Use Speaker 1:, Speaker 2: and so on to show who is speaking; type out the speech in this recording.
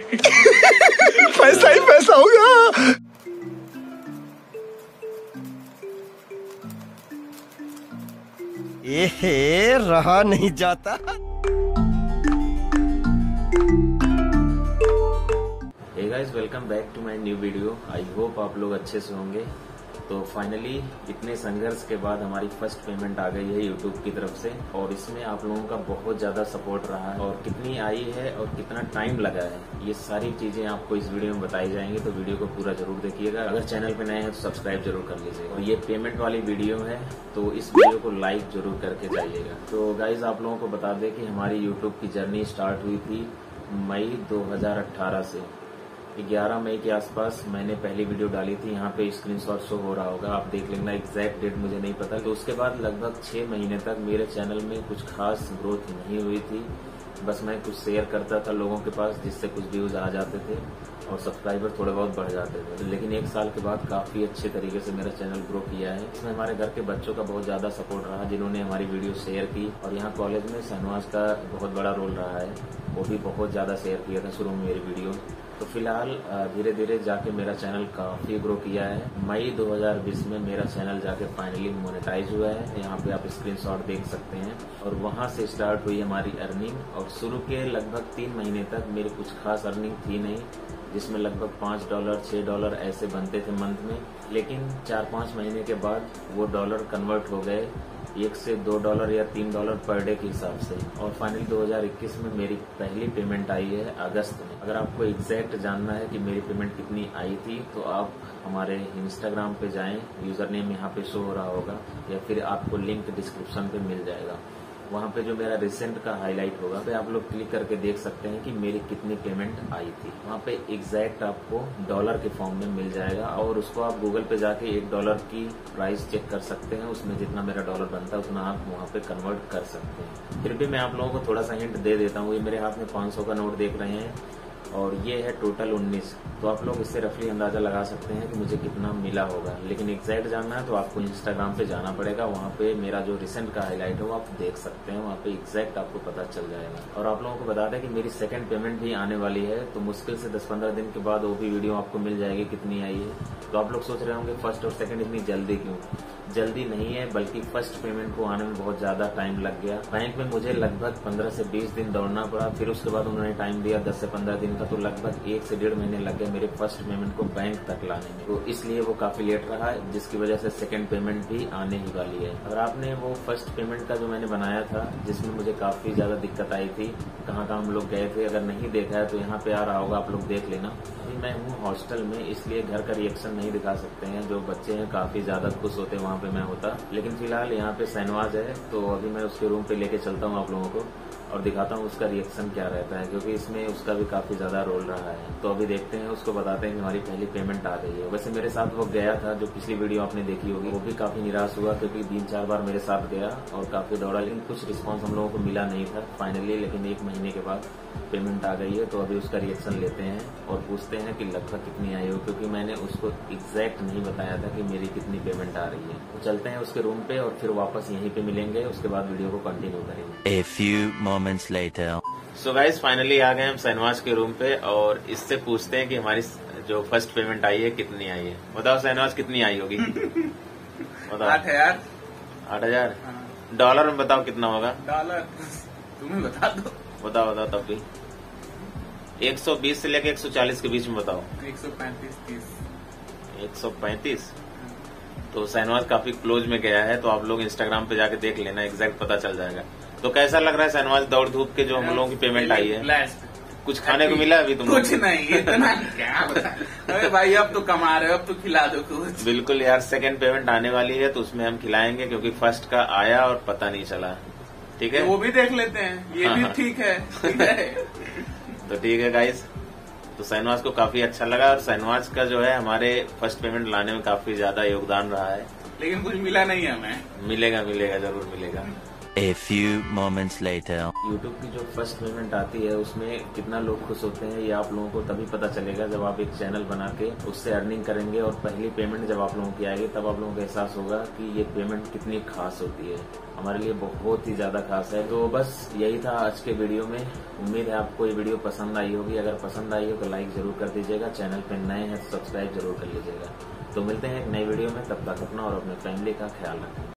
Speaker 1: पैसा ही पैसा होगा।
Speaker 2: ये रहा नहीं जाता।
Speaker 3: Hey guys, welcome back to my new video. I hope आप लोग अच्छे से होंगे। तो फाइनली इतने संघर्ष के बाद हमारी फर्स्ट पेमेंट आ गई है यूट्यूब की तरफ से, और इसमें आप लोगों का बहुत ज्यादा सपोर्ट रहा है, और कितनी आई है और कितना टाइम लगा है, ये सारी चीजें आपको इस वीडियो में बताई जाएंगी। तो वीडियो को पूरा जरूर देखिएगा। अगर चैनल पे नए हैं तो सब्सक्राइब जरूर कर लीजिएगा। और ये पेमेंट वाली वीडियो है तो इस वीडियो को लाइक जरूर करके जाइएगा। तो गाइज आप लोगों को बता दें कि हमारी यूट्यूब की जर्नी स्टार्ट हुई थी मई 2018 से। 11 मई के आसपास मैंने पहली वीडियो डाली थी। यहाँ पे स्क्रीनशॉट शो हो रहा होगा, आप देख लेना। एग्जैक्ट डेट मुझे नहीं पता। तो उसके बाद लगभग 6 महीने तक मेरे चैनल में कुछ खास ग्रोथ नहीं हुई थी। बस मैं कुछ शेयर करता था लोगों के पास, जिससे कुछ व्यूज आ जाते थे और सब्सक्राइबर थोड़े बहुत बढ़ जाते थे। लेकिन 1 साल के बाद काफी अच्छे तरीके से मेरा चैनल ग्रो किया है। इसमें हमारे घर के बच्चों का बहुत ज्यादा सपोर्ट रहा, जिन्होंने हमारी वीडियो शेयर की। और यहाँ कॉलेज में शहनवाज का बहुत बड़ा रोल रहा है, वो भी बहुत ज्यादा शेयर किया था शुरू में मेरी वीडियो। तो फिलहाल धीरे धीरे जाके मेरा चैनल काफी ग्रो किया है। मई 2020 में मेरा चैनल जाके फाइनली मोनेटाइज हुआ है। यहाँ पे आप स्क्रीनशॉट देख सकते हैं। और वहां से स्टार्ट हुई हमारी अर्निंग। और शुरू के लगभग 3 महीने तक मेरी कुछ खास अर्निंग थी नहीं, जिसमें लगभग $5 $6 ऐसे बनते थे मंथ में। लेकिन 4-5 महीने के बाद वो डॉलर कन्वर्ट हो गए $1 से $2 या $3 पर डे के हिसाब से। और फाइनली 2021 में मेरी पहली पेमेंट आई है अगस्त में। अगर आपको एग्जैक्ट जानना है कि मेरी पेमेंट कितनी आई थी तो आप हमारे इंस्टाग्राम पे जाएं, यूजर नेम यहाँ पे शो हो रहा होगा, या फिर आपको लिंक डिस्क्रिप्शन पे मिल जाएगा। वहाँ पे जो मेरा रिसेंट का हाईलाइट होगा पे आप लोग क्लिक करके देख सकते हैं कि मेरी कितनी पेमेंट आई थी। वहाँ पे एग्जैक्ट आपको डॉलर के फॉर्म में मिल जाएगा, और उसको आप गूगल पे जाके $1 की प्राइस चेक कर सकते हैं। उसमें जितना मेरा डॉलर बनता है उतना आप वहाँ पे कन्वर्ट कर सकते हैं। फिर भी मैं आप लोगों को थोड़ा सा हिंट दे देता हूँ। ये मेरे हाथ में 500 का नोट देख रहे हैं, और ये है टोटल 19। तो आप लोग इससे रफली अंदाजा लगा सकते हैं कि मुझे कितना मिला होगा। लेकिन एग्जैक्ट जानना है तो आपको इंस्टाग्राम पे जाना पड़ेगा। वहाँ पे मेरा जो रिसेंट का हाईलाइट है वो आप देख सकते हैं। वहाँ पे एग्जैक्ट आपको पता चल जाएगा। और आप लोगों को बता दें कि मेरी सेकंड पेमेंट भी आने वाली है, तो मुश्किल से 10-15 दिन के बाद वो भी वीडियो आपको मिल जाएगी कितनी आई है। तो आप लोग सोच रहे होंगे फर्स्ट और सेकंड इतनी जल्दी क्यों? जल्दी नहीं है, बल्कि फर्स्ट पेमेंट को आने में बहुत ज्यादा टाइम लग गया। बैंक में मुझे लगभग 15 से 20 दिन दौड़ना पड़ा। फिर उसके बाद उन्होंने टाइम दिया 10 से 15 दिन का, तो लगभग 1 से 1.5 महीने लग गए मेरे फर्स्ट पेमेंट को बैंक तक लाने में। तो इसलिए वो काफी लेट रहा है, जिसकी वजह से सेकंड पेमेंट भी आने ही वाली है। अगर आपने वो फर्स्ट पेमेंट का जो मैंने बनाया था, जिसमें मुझे काफी ज्यादा दिक्कत आई थी, कहाँ हम लोग गए थे, अगर नहीं देखा है तो यहाँ पे आ रहा होगा, आप लोग देख लेना। अभी मैं हूँ हॉस्टल में, इसलिए घर का रिएक्शन नहीं दिखा सकते हैं। जो बच्चे हैं काफी ज्यादा खुश होते हैं वहाँ पे मैं होता। लेकिन फिलहाल यहाँ पे शहनवाज है, तो अभी मैं उसके रूम पे लेके चलता हूँ आप लोगों को, और दिखाता हूँ उसका रिएक्शन क्या रहता है, क्योंकि इसमें उसका भी काफी ज्यादा रोल रहा है। तो अभी देखते हैं, उसको बताते हैं कि हमारी पहली पेमेंट आ गई है। वैसे मेरे साथ वो गया था, जो पिछली वीडियो आपने देखी होगी, वो भी काफी निराश हुआ, क्योंकि 3-4 बार मेरे साथ गया और काफी दौड़ा, लेकिन कुछ रिस्पॉन्स हम लोगों को मिला नहीं था फाइनली। लेकिन 1 महीने के बाद पेमेंट आ गई है। तो अभी उसका रिएक्शन लेते हैं और पूछते हैं कि लगभग कितनी आई हो, क्योंकि मैंने उसको एग्जैक्ट नहीं बताया था कि मेरी कितनी पेमेंट आ रही है। तो चलते हैं उसके रूम पे और फिर वापस यहीं पे मिलेंगे। उसके बाद वीडियो को कंटिन्यू करेंगे।
Speaker 2: A few moments later.
Speaker 3: So guys, finally आ गए हम शहनवाज के रूम पे, और इससे पूछते हैं कि हमारी जो फर्स्ट पेमेंट आई है कितनी आई है। बताओ शहनवाज, कितनी आई होगी? बताओ।
Speaker 4: 8,000।
Speaker 3: 8,000 डॉलर में बताओ कितना होगा?
Speaker 4: डॉलर तुम्हें बता दो।
Speaker 3: बताओ तब भी। 120 से लेकर 140 के बीच में बताओ।
Speaker 4: 135-30।
Speaker 3: 135। तो शहनवाज काफी क्लोज में गया है, तो आप लोग इंस्टाग्राम पे जाके देख लेना, एग्जैक्ट पता चल जाएगा। तो कैसा लग रहा है शहनवाज, दौड़ धूप के जो हम लोगों की पेमेंट आई है? कुछ खाने को मिला अभी तुमको?
Speaker 4: कुछ नहीं, इतना क्या बता। अरे भाई अब तो कमा रहे हो, अब तो खिला दो कुछ।
Speaker 3: बिल्कुल यार, सेकंड पेमेंट आने वाली है तो उसमें हम खिलाएंगे, क्योंकि फर्स्ट का आया और पता नहीं चला। ठीक है,
Speaker 4: वो भी देख लेते हैं, ये भी ठीक है।
Speaker 3: तो ठीक है गाइस, तो शहनवाज को काफी अच्छा लगा, और शहनवाज का जो है हमारे फर्स्ट पेमेंट लाने में काफी ज्यादा योगदान रहा है।
Speaker 4: लेकिन कुछ मिला नहीं हमें।
Speaker 3: मिलेगा जरूर मिलेगा।
Speaker 2: A few moments later.
Speaker 3: YouTube की जो फर्स्ट पेमेंट आती है उसमें कितना लोग खुश होते हैं ये आप लोगों को तभी पता चलेगा जब आप एक चैनल बना के उससे अर्निंग करेंगे और पहली पेमेंट जब आप लोगों की आएगी तब आप लोगों को एहसास होगा कि ये पेमेंट कितनी खास होती है। हमारे लिए बहुत ही ज्यादा खास है। तो बस यही था आज के वीडियो में। उम्मीद है आपको ये वीडियो पसंद आई होगी। अगर पसंद आई हो तो लाइक जरूर कर दीजिएगा। चैनल पे नए हैं तो सब्सक्राइब जरूर कर लीजिएगा। तो मिलते हैं एक नई वीडियो में, तब तक अपना और अपने फैमिली का ख्याल रखें।